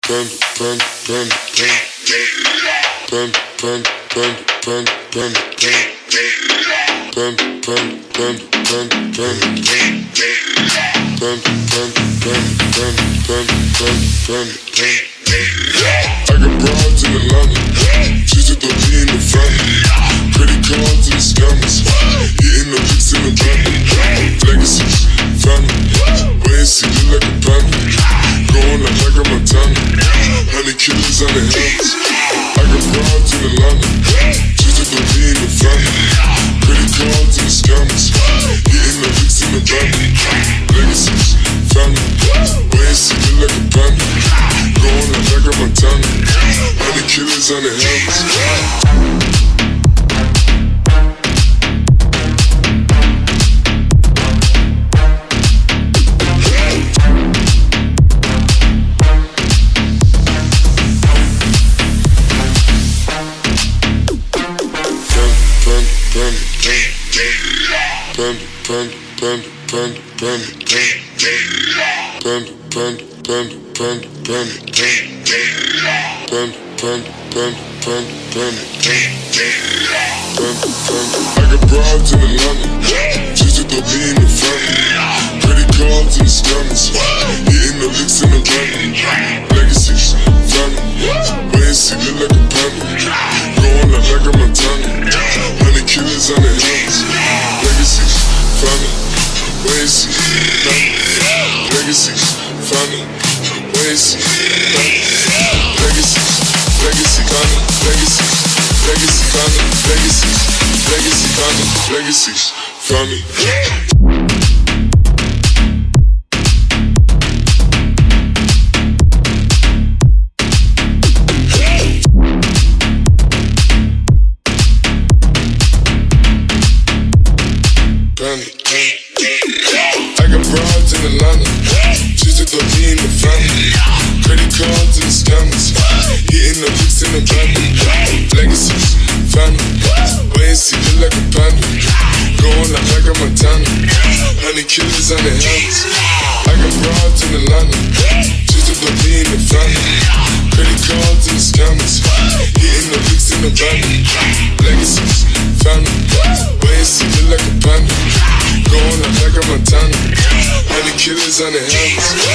I got broads in Atlanta, just to throw me in the family. Credit cards and the scammers, hitting the licks in the van. Legacies, family, wait and see, look like a panda. Going out like a Montana, 100 killers on the hands. I got broads in Atlanta, just to throw me in the family. Credit cards and the scammers, hitting the licks in the van. Legacies, family, wait and see, look like a panda. Going out like a Montana, 100 killers on the hands. I got broads in Atlanta, just to throw me in the family. Credit cards and the scammers, hitting the licks in the van. Legacies, family, wait and see, look like a panda. Going out like a Montana, 100 killers on the hands. Legacies, family, wait and see, family. Legacies, family, wait and see, family. Legacies, legacy, family, legacies, legacy, family, legacies, legacy, family, legacies, family. I got broads in Atlanta, just to throw me in the family. Credit cards and the scammers, hitting the licks in the van. Legacies, family, wait and see, look like a panda. Going out like a Montana, 100 killers on the hands. I got broads in Atlanta, just to throw me in the family. Credit cards and the scammers, hitting the licks in the van. Legacies, family, wait and see, look like a panda. Going out like a Montana, 100 killers on the hands.